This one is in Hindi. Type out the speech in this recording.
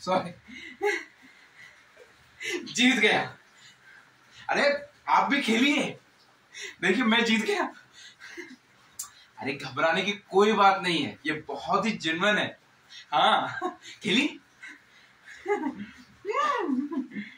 सॉरी, जीत गया। अरे आप भी खेलिए, देखिए मैं जीत गया। अरे घबराने की कोई बात नहीं है, ये बहुत ही जेन्युइन है। हाँ खेली।